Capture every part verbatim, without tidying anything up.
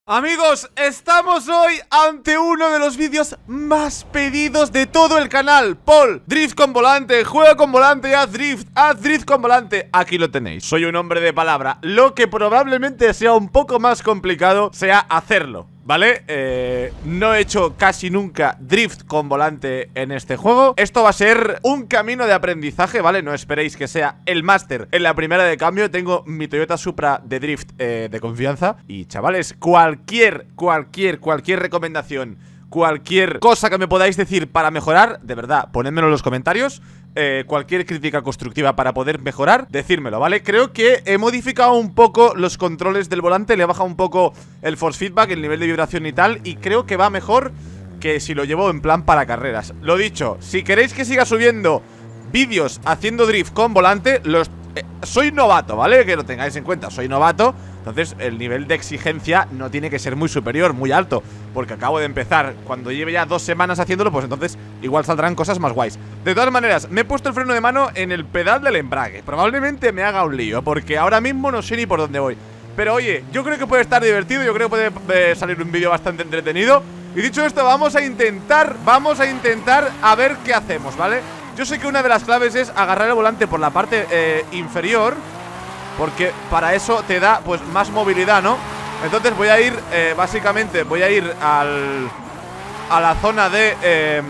Amigos, estamos hoy ante uno de los vídeos más pedidos de todo el canal. Paul, drift con volante, juega con volante y haz drift, haz drift con volante. Aquí lo tenéis, soy un hombre de palabra. Lo que probablemente sea un poco más complicado sea hacerlo, ¿vale? Eh, no he hecho casi nunca drift con volante en este juego. Esto va a ser un camino de aprendizaje, ¿vale? No esperéis que sea el máster en la primera de cambio. Tengo mi Toyota Supra de drift eh, de confianza. Y chavales, cualquier, cualquier, cualquier recomendación, cualquier cosa que me podáis decir para mejorar, de verdad, ponedmelo en los comentarios. Eh, cualquier crítica constructiva para poder mejorar, decírmelo, ¿vale? Creo que he modificado un poco los controles del volante, le he bajado un poco el force feedback, el nivel de vibración y tal, y creo que va mejor que si lo llevo en plan para carreras. Lo dicho, si queréis que siga subiendo vídeos haciendo drift con volante, los, eh, soy novato, ¿vale? Que lo tengáis en cuenta, soy novato. Entonces el nivel de exigencia no tiene que ser muy superior, muy alto, porque acabo de empezar. Cuando lleve ya dos semanas haciéndolo, pues entonces igual saldrán cosas más guays. De todas maneras, me he puesto el freno de mano en el pedal del embrague. Probablemente me haga un lío, porque ahora mismo no sé ni por dónde voy. Pero oye, yo creo que puede estar divertido, yo creo que puede eh, salir un vídeo bastante entretenido. Y dicho esto, vamos a intentar, vamos a intentar a ver qué hacemos, ¿vale? Yo sé que una de las claves es agarrar el volante por la parte eh, inferior, porque para eso te da pues más movilidad, ¿no? Entonces voy a ir, eh, básicamente voy a ir al, a la zona de eh,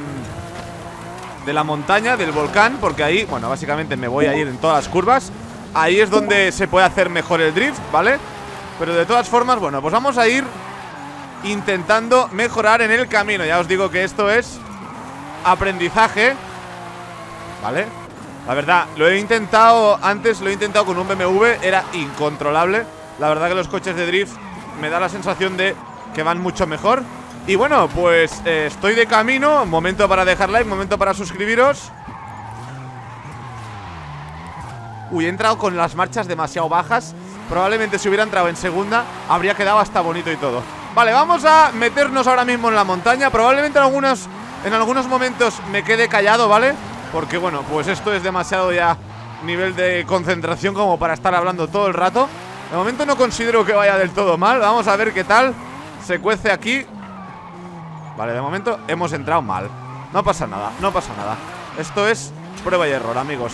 de la montaña, del volcán, porque ahí, bueno, básicamente me voy a ir en todas las curvas. Ahí es donde se puede hacer mejor el drift, ¿vale? Pero de todas formas, bueno, pues vamos a ir intentando mejorar en el camino. Ya os digo que esto es aprendizaje, ¿vale? La verdad, lo he intentado antes, lo he intentado con un B M W, era incontrolable. La verdad que los coches de drift me da la sensación de que van mucho mejor. Y bueno, pues eh, estoy de camino. Momento para dejar like, momento para suscribiros. Uy, he entrado con las marchas demasiado bajas. Probablemente si hubiera entrado en segunda habría quedado hasta bonito y todo. Vale, vamos a meternos ahora mismo en la montaña. Probablemente en algunos, en algunos momentos me quede callado, ¿vale? Porque bueno, pues esto es demasiado ya nivel de concentración como para estar hablando todo el rato. De momento no considero que vaya del todo mal. Vamos a ver qué tal se cuece aquí. Vale, de momento hemos entrado mal. No pasa nada, no pasa nada. Esto es prueba y error, amigos.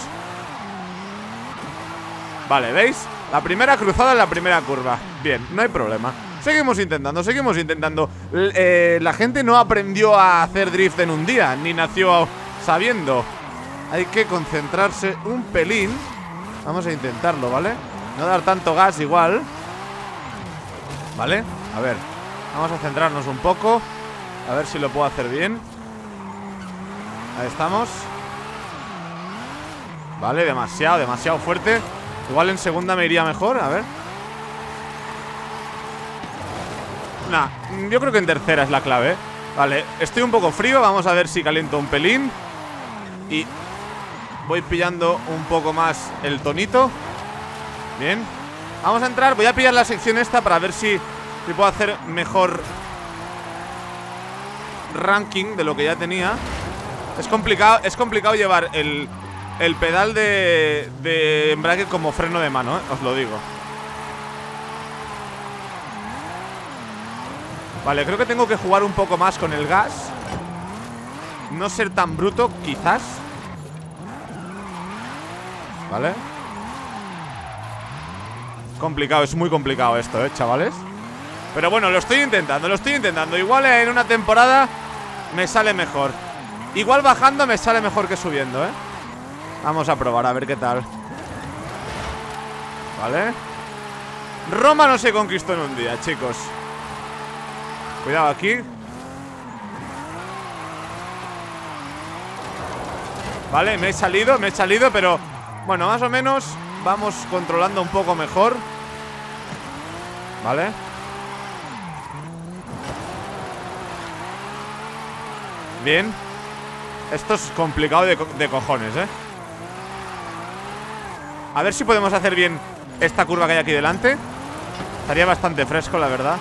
Vale, ¿veis? La primera cruzada en la primera curva. Bien, no hay problema. Seguimos intentando, seguimos intentando. L eh, La gente no aprendió a hacer drift en un día, ni nació sabiendo. Hay que concentrarse un pelín. Vamos a intentarlo, ¿vale? No dar tanto gas igual. ¿Vale? A ver, vamos a centrarnos un poco. A ver si lo puedo hacer bien. Ahí estamos. Vale, demasiado, demasiado fuerte. Igual en segunda me iría mejor, a ver. Nah, yo creo que en tercera es la clave, ¿eh? Vale, estoy un poco frío, vamos a ver si caliento un pelín. Y voy pillando un poco más el tonito. Bien, vamos a entrar, voy a pillar la sección esta para ver si, si puedo hacer mejor ranking de lo que ya tenía. Es complicado, es complicado llevar el, el pedal de, de embrague como freno de mano, ¿eh? Os lo digo. Vale, creo que tengo que jugar un poco más con el gas. No ser tan bruto, quizás. Vale. Complicado, es muy complicado esto, eh, chavales. Pero bueno, lo estoy intentando, lo estoy intentando. Igual en una temporada me sale mejor. Igual bajando me sale mejor que subiendo, eh. Vamos a probar, a ver qué tal. Vale. Roma no se conquistó en un día, chicos. Cuidado aquí. Vale, me he salido, me he salido, pero bueno, más o menos vamos controlando un poco mejor. Vale. Bien. Esto es complicado de, co de cojones, ¿eh? A ver si podemos hacer bien esta curva que hay aquí delante. Estaría bastante fresco, la verdad.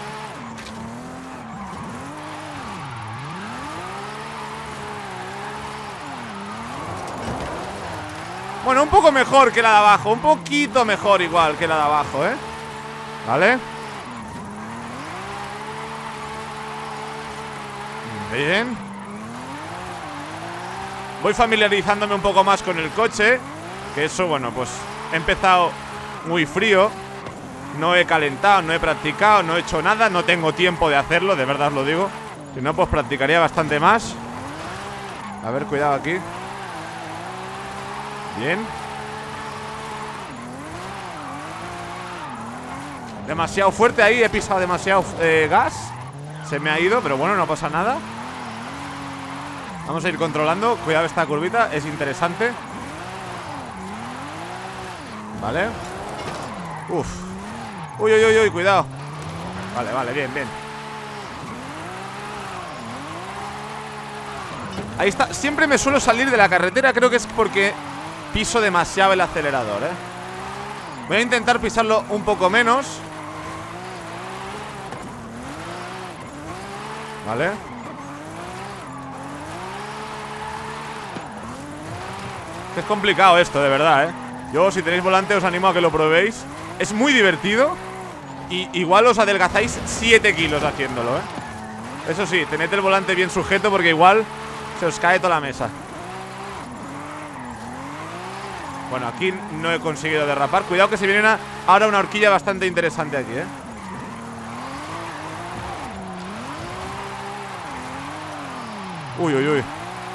Bueno, un poco mejor que la de abajo. Un poquito mejor igual que la de abajo, ¿eh? Vale. Bien. Voy familiarizándome un poco más con el coche. Que eso, bueno, pues he empezado muy frío. No he calentado, no he practicado, no he hecho nada. No tengo tiempo de hacerlo, de verdad os lo digo. Si no, pues practicaría bastante más. A ver, cuidado aquí. Bien. Demasiado fuerte ahí, he pisado demasiado eh, gas. Se me ha ido, pero bueno, no pasa nada. Vamos a ir controlando. Cuidado esta curvita, es interesante. Vale. Uf. Uy, uy, uy, uy, cuidado. Vale, vale, bien, bien. Ahí está, siempre me suelo salir de la carretera. Creo que es porque piso demasiado el acelerador, eh. Voy a intentar pisarlo un poco menos. Vale. Es complicado esto, de verdad, eh. Yo, si tenéis volante, os animo a que lo probéis. Es muy divertido. Y igual os adelgazáis siete kilos haciéndolo, eh. Eso sí, tened el volante bien sujeto, porque igual se os cae toda la mesa. Bueno, aquí no he conseguido derrapar. Cuidado que se viene una, ahora una horquilla bastante interesante aquí, eh. Uy, uy, uy.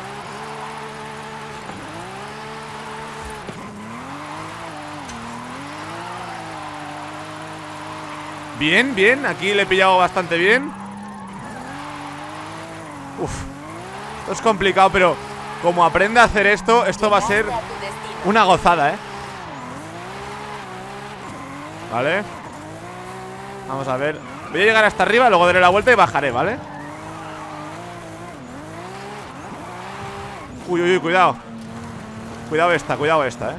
Bien, bien, aquí le he pillado bastante bien. Uf. Esto es complicado, pero como aprenda a hacer esto, esto va a ser una gozada, ¿eh? Vale. Vamos a ver. Voy a llegar hasta arriba, luego daré la vuelta y bajaré, ¿vale? Uy, uy, uy, cuidado. Cuidado esta, cuidado esta, ¿eh?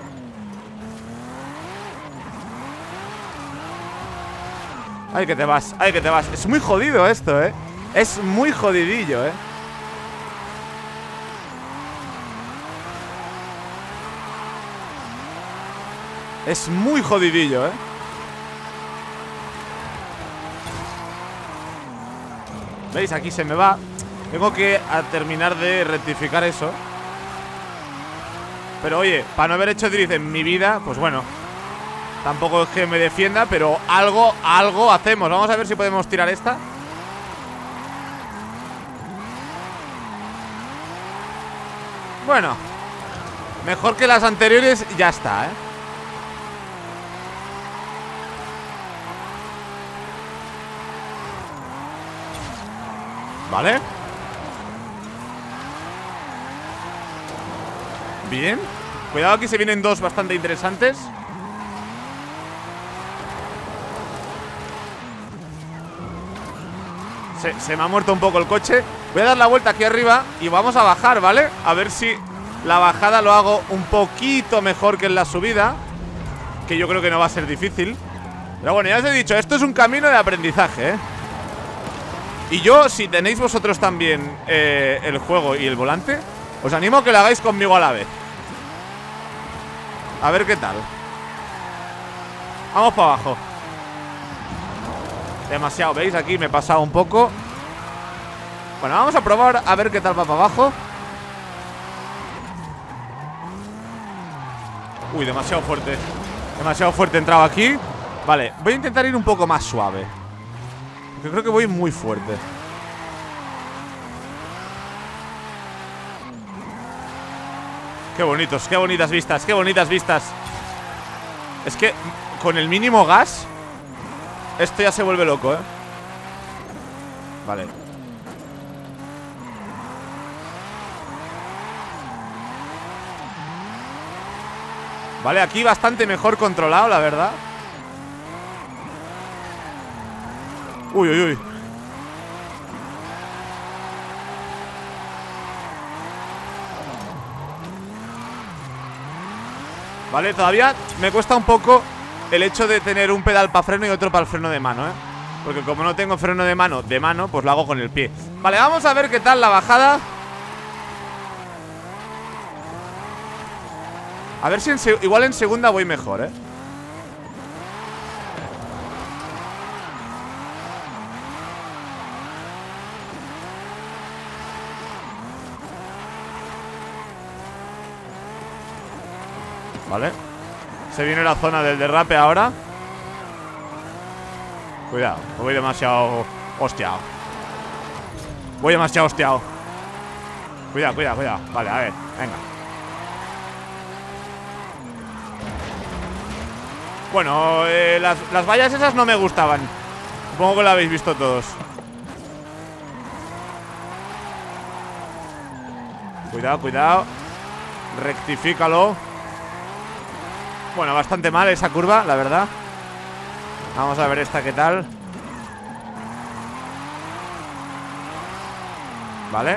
Ay, que te vas, ay, que te vas. Es muy jodido esto, ¿eh? Es muy jodidillo, ¿eh? Es muy jodidillo, ¿eh? ¿Veis? Aquí se me va. Tengo que a terminar de rectificar eso. Pero oye, para no haber hecho drift en mi vida, pues bueno, tampoco es que me defienda, pero algo, algo hacemos. Vamos a ver si podemos tirar esta. Bueno, mejor que las anteriores, ya está, ¿eh? Vale. Bien. Cuidado, aquí se vienen dos bastante interesantes. Se, se me ha muerto un poco el coche. Voy a dar la vuelta aquí arriba y vamos a bajar, ¿vale? A ver si la bajada lo hago un poquito mejor que en la subida, que yo creo que no va a ser difícil. Pero bueno, ya os he dicho, esto es un camino de aprendizaje, ¿eh? Y yo, si tenéis vosotros también eh, el juego y el volante, os animo a que lo hagáis conmigo a la vez. A ver qué tal. Vamos para abajo. Demasiado, ¿veis? Aquí me he pasado un poco. Bueno, vamos a probar a ver qué tal va para abajo. Uy, demasiado fuerte. Demasiado fuerte he entrado aquí. Vale, voy a intentar ir un poco más suave, porque creo que voy muy fuerte. Qué bonitos, qué bonitas vistas, qué bonitas vistas. Es que con el mínimo gas esto ya se vuelve loco, ¿eh? Vale. Vale, aquí bastante mejor controlado, la verdad. Uy, uy, uy. Vale, todavía me cuesta un poco el hecho de tener un pedal para freno y otro para el freno de mano, ¿eh? Porque como no tengo freno de mano de mano, pues lo hago con el pie. Vale, vamos a ver qué tal la bajada. A ver si en igual en segunda voy mejor, ¿eh? Vale. Se viene la zona del derrape ahora. Cuidado, voy demasiado hostiado. Voy demasiado hostiado. Cuidado, cuidado, cuidado. Vale, a ver, venga. Bueno, eh, las, las vallas esas no me gustaban. Supongo que lo habéis visto todos. Cuidado, cuidado. Rectifícalo. Bueno, bastante mal esa curva, la verdad. Vamos a ver esta qué tal. Vale.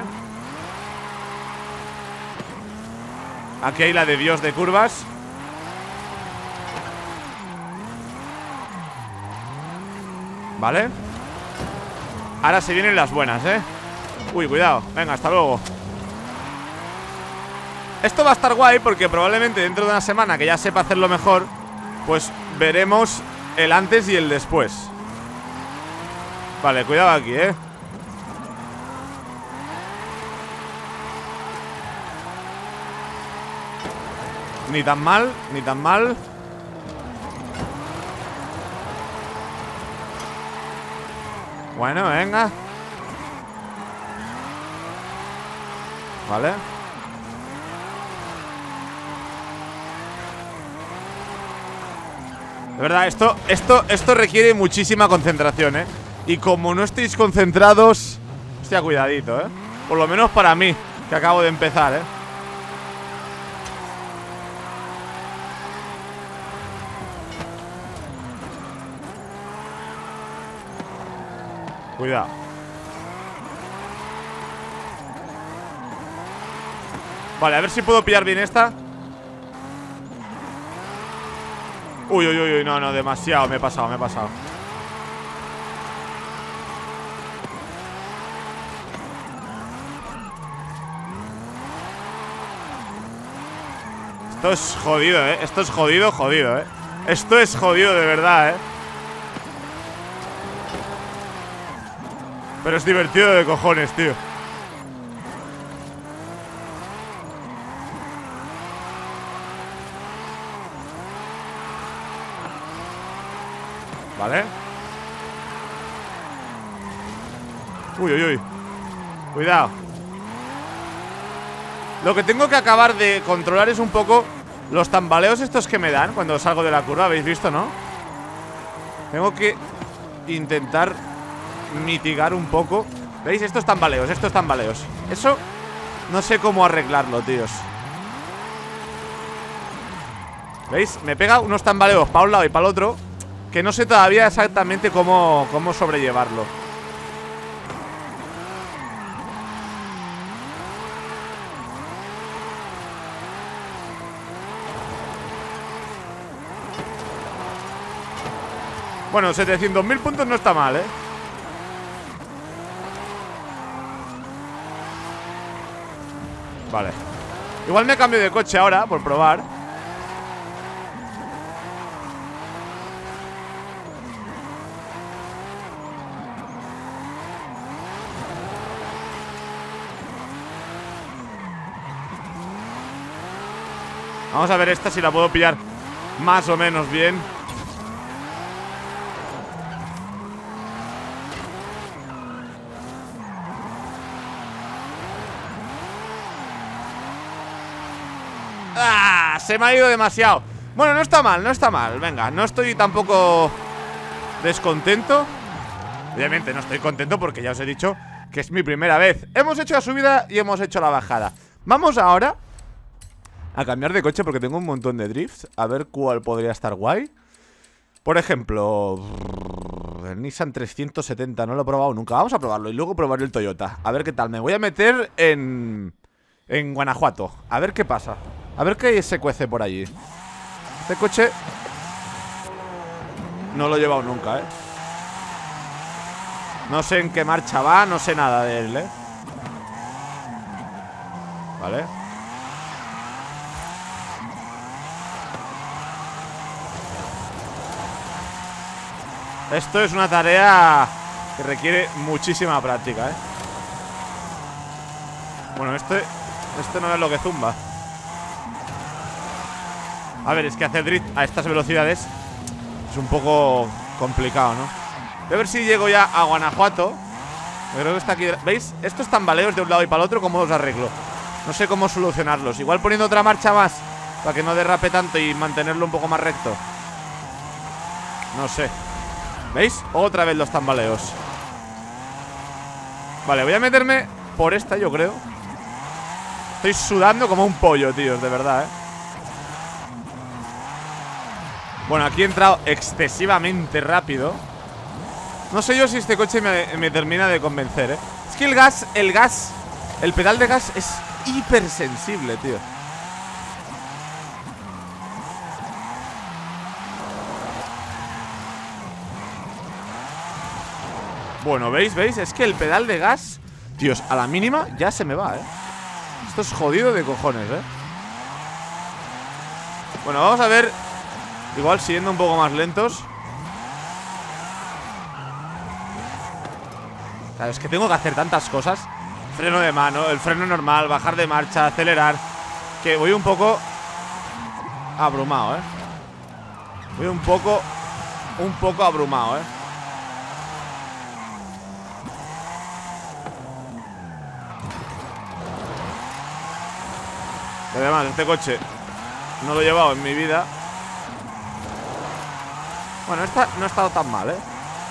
Aquí hay la de Dios de curvas. Vale. Ahora se vienen las buenas, eh. Uy, cuidado, venga, hasta luego. Esto va a estar guay porque probablemente dentro de una semana que ya sepa hacerlo mejor, pues veremos el antes y el después. Vale, cuidado aquí, eh. Ni tan mal, ni tan mal. Bueno, venga. Vale. De verdad, esto, esto, esto requiere muchísima concentración, ¿eh? Y como no estéis concentrados, hostia, cuidadito, ¿eh? Por lo menos para mí, que acabo de empezar, ¿eh? Cuidado. Vale, a ver si puedo pillar bien esta. Uy, uy, uy, no, no, demasiado. Me he pasado, me he pasado. Esto es jodido, eh. Esto es jodido, jodido, eh. Esto es jodido de verdad, eh. Pero es divertido de cojones, tío. Vale. Uy, uy, uy. Cuidado. Lo que tengo que acabar de controlar es un poco los tambaleos estos que me dan cuando salgo de la curva. ¿Habéis visto, no? Tengo que intentar mitigar un poco. ¿Veis? Estos tambaleos, estos tambaleos. Eso no sé cómo arreglarlo, tíos. ¿Veis? Me pega unos tambaleos para un lado y para el otro que no sé todavía exactamente cómo, cómo sobrellevarlo. Bueno, setecientos mil puntos no está mal, ¿eh? Vale. Igual me cambio de coche ahora, por probar. Vamos a ver esta si la puedo pillar más o menos bien. ¡Ah! Se me ha ido demasiado. Bueno, no está mal, no está mal. Venga, no estoy tampoco descontento. Obviamente no estoy contento porque ya os he dicho que es mi primera vez. Hemos hecho la subida y hemos hecho la bajada. Vamos ahora a cambiar de coche porque tengo un montón de drifts. A ver cuál podría estar guay. Por ejemplo, el Nissan trescientos setenta. No lo he probado nunca. Vamos a probarlo y luego probaré el Toyota. A ver qué tal. Me voy a meter en En Guanajuato. A ver qué pasa. A ver qué se cuece por allí. Este coche no lo he llevado nunca, eh. No sé en qué marcha va. No sé nada de él, eh. Vale. Esto es una tarea que requiere muchísima práctica, ¿eh? Bueno, este, este no es lo que zumba. A ver, es que hacer drift a estas velocidades es un poco complicado, ¿no? Voy a ver si llego ya a Guanajuato. Creo que está aquí. ¿Veis? Estos tambaleos de un lado y para el otro, ¿cómo los arreglo? No sé cómo solucionarlos. Igual poniendo otra marcha más para que no derrape tanto y mantenerlo un poco más recto. No sé. ¿Veis? Otra vez los tambaleos. Vale, voy a meterme por esta, yo creo. Estoy sudando como un pollo, tíos, de verdad, ¿eh? Bueno, aquí he entrado excesivamente rápido. No sé yo si este coche me, me termina de convencer, ¿eh? Es que el gas, el gas, el pedal de gas es hipersensible, tío. Bueno, ¿veis? ¿Veis? Es que el pedal de gas, tíos, a la mínima ya se me va, ¿eh? Esto es jodido de cojones, ¿eh? Bueno, vamos a ver. Igual siguiendo un poco más lentos. Claro, es que tengo que hacer tantas cosas. Freno de mano, el freno normal, bajar de marcha, acelerar. Que voy un poco abrumado, ¿eh? Voy un poco Un poco abrumado, ¿eh? Y además, este coche no lo he llevado en mi vida. Bueno, esta no ha estado tan mal, ¿eh?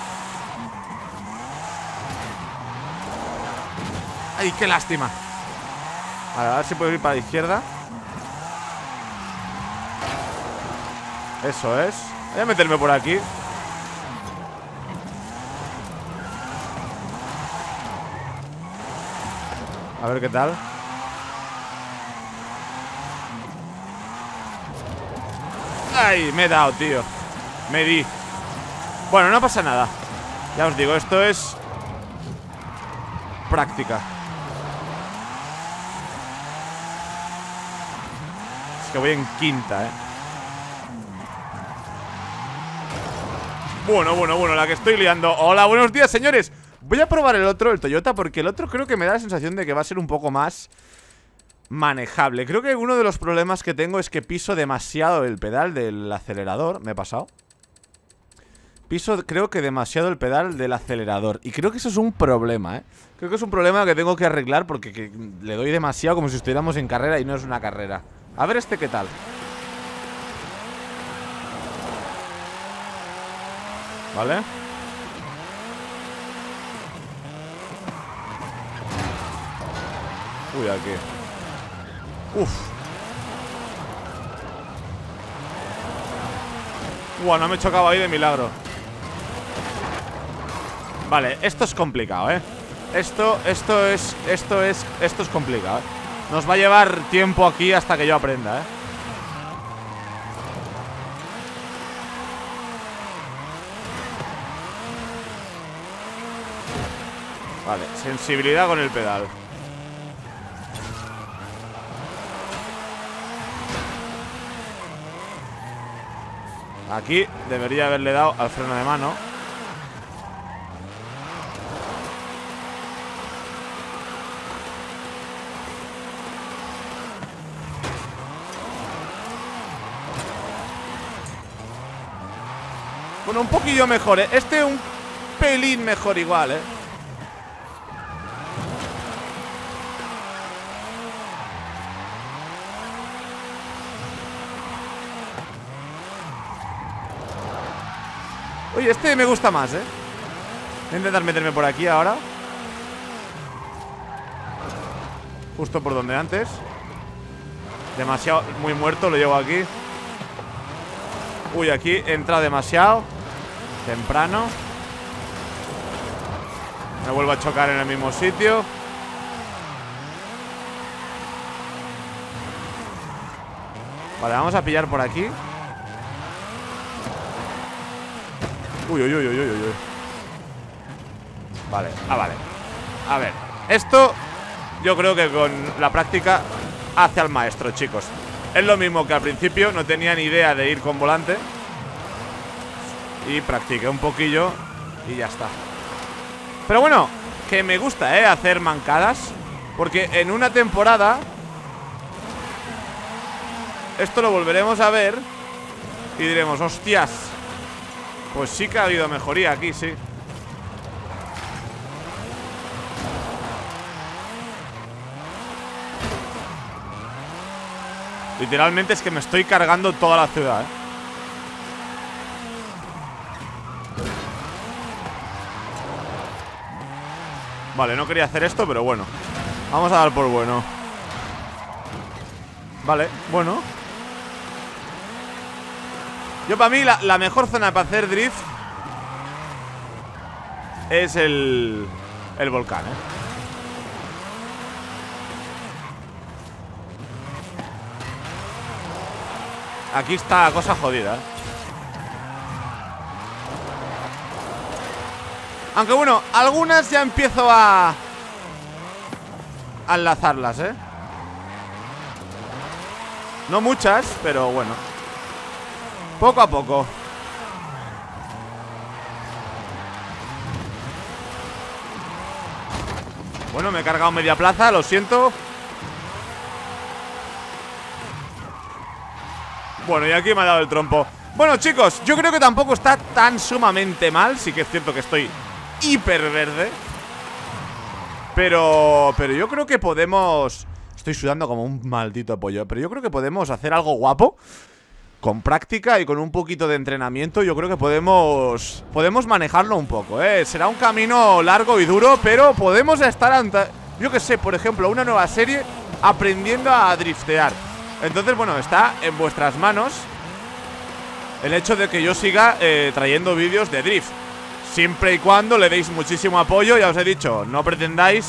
¡Ay, qué lástima! Vale, a ver si puedo ir para la izquierda. Eso es. Voy a meterme por aquí. A ver qué tal. ¡Ay! Me he dado, tío. Me di. Bueno, no pasa nada. Ya os digo, esto es práctica. Es que voy en quinta, eh. Bueno, bueno, bueno, la que estoy liando. Hola, buenos días, señores. Voy a probar el otro, el Toyota, porque el otro creo que me da la sensación de que va a ser un poco más manejable. Creo que uno de los problemas que tengo es que piso demasiado el pedal del acelerador. Me he pasado. Piso, creo que demasiado el pedal del acelerador. Y creo que eso es un problema, ¿eh? Creo que es un problema que tengo que arreglar porque que le doy demasiado como si estuviéramos en carrera y no es una carrera. A ver este qué tal. ¿Vale? Uy, aquí. Uf. Uah, no me he chocado ahí de milagro. Vale, esto es complicado, ¿eh? Esto, esto es, esto es, esto es complicado, ¿eh? Nos va a llevar tiempo aquí hasta que yo aprenda, ¿eh? Vale, sensibilidad con el pedal. Aquí debería haberle dado al freno de mano. Bueno, un poquillo mejor, ¿eh? Este un pelín mejor igual, ¿eh? Oye, este me gusta más, ¿eh? Voy a intentar meterme por aquí ahora. Justo por donde antes. Demasiado, muy muerto, lo llevo aquí. Uy, aquí he entrado demasiado temprano. Me vuelvo a chocar en el mismo sitio. Vale, vamos a pillar por aquí. Uy, uy, uy, uy, uy, uy. Vale, ah, vale. A ver, esto yo creo que con la práctica hace al maestro, chicos. Es lo mismo que al principio no tenía ni idea de ir con volante. Y practiqué un poquillo y ya está. Pero bueno, que me gusta, ¿eh? Hacer mancadas. Porque en una temporada esto lo volveremos a ver y diremos, hostias, pues sí que ha habido mejoría aquí, sí. Literalmente es que me estoy cargando toda la ciudad, ¿eh? Vale, no quería hacer esto, pero bueno. Vamos a dar por bueno. Vale, bueno. Yo para mí la, la mejor zona para hacer drift es el, el volcán, ¿eh? Aquí está la cosa jodida, ¿eh? Aunque bueno, algunas ya empiezo a a enlazarlas, ¿eh? No muchas, pero bueno, poco a poco. Bueno, me he cargado media plaza, lo siento. Bueno, y aquí me ha dado el trompo. Bueno, chicos, yo creo que tampoco está tan sumamente mal. Sí que es cierto que estoy hiper verde, Pero, pero yo creo que podemos... Estoy sudando como un maldito pollo. Pero yo creo que podemos hacer algo guapo. Con práctica y con un poquito de entrenamiento. Yo creo que podemos... Podemos manejarlo un poco, ¿eh? Será un camino largo y duro, pero podemos estar ante... Yo que sé, por ejemplo, una nueva serie aprendiendo a driftear. Entonces, bueno, está en vuestras manos el hecho de que yo siga eh, trayendo vídeos de drift, siempre y cuando le deis muchísimo apoyo. Ya os he dicho, no pretendáis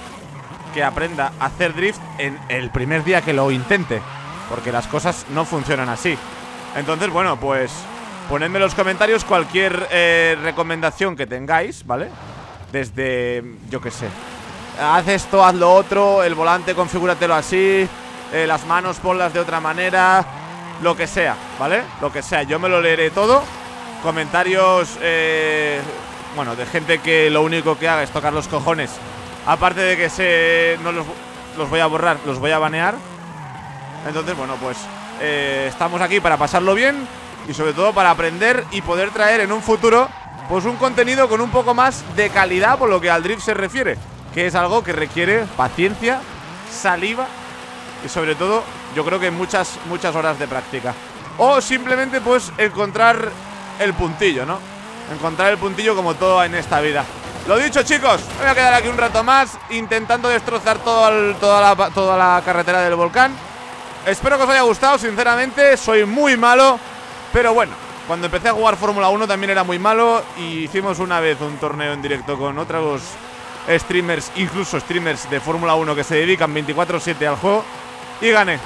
que aprenda a hacer drift en el primer día que lo intente, porque las cosas no funcionan así. Entonces, bueno, pues ponedme en los comentarios cualquier eh, recomendación que tengáis, ¿vale? Desde, yo qué sé, haz esto, haz lo otro, el volante configúratelo así, eh, las manos ponlas de otra manera, lo que sea, ¿vale? Lo que sea, yo me lo leeré todo. Comentarios, eh, bueno, de gente que lo único que haga es tocar los cojones. Aparte de que se no los, los voy a borrar, los voy a banear. Entonces, bueno, pues eh, estamos aquí para pasarlo bien y sobre todo para aprender y poder traer en un futuro pues un contenido con un poco más de calidad por lo que al drift se refiere, que es algo que requiere paciencia, saliva y sobre todo yo creo que muchas, muchas horas de práctica. O simplemente pues encontrar el puntillo, ¿no? Encontrar el puntillo como todo en esta vida. Lo dicho, chicos, me voy a quedar aquí un rato más intentando destrozar todo el, toda, la, toda la carretera del volcán. Espero que os haya gustado, sinceramente. Soy muy malo, pero bueno, cuando empecé a jugar Fórmula uno también era muy malo. Y hicimos una vez un torneo en directo con otros streamers, incluso streamers de Fórmula uno que se dedican veinticuatro siete al juego. Y gané.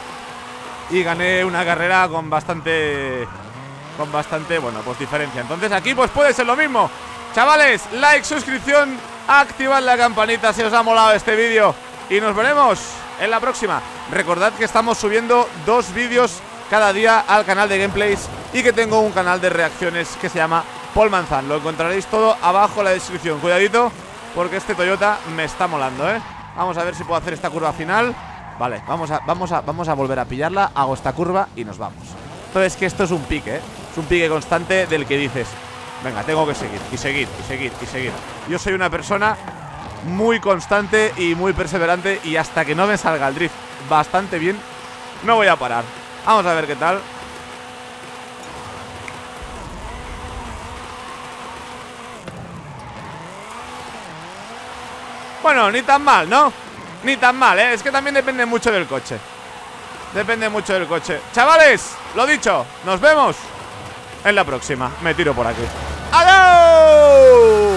Y gané una carrera con bastante... Con bastante, bueno, pues diferencia. Entonces aquí pues puede ser lo mismo. Chavales, like, suscripción, activad la campanita si os ha molado este vídeo. Y nos veremos en la próxima. Recordad que estamos subiendo dos vídeos cada día al canal de gameplays y que tengo un canal de reacciones que se llama Paul Manzan. Lo encontraréis todo abajo en la descripción. Cuidadito, porque este Toyota me está molando, ¿eh? Vamos a ver si puedo hacer esta curva final. Vale, vamos a, vamos a, vamos a volver a pillarla. Hago esta curva y nos vamos. Entonces que esto es un pique, ¿eh? Es un pique constante del que dices, venga, tengo que seguir, y seguir, y seguir, y seguir. Yo soy una persona muy constante y muy perseverante, y hasta que no me salga el drift bastante bien, no voy a parar. Vamos a ver qué tal. Bueno, ni tan mal, ¿no? Ni tan mal, ¿eh? Es que también depende mucho del coche. Depende mucho del coche. Chavales, lo dicho, nos vemos en la próxima. Me tiro por aquí. ¡Adiós!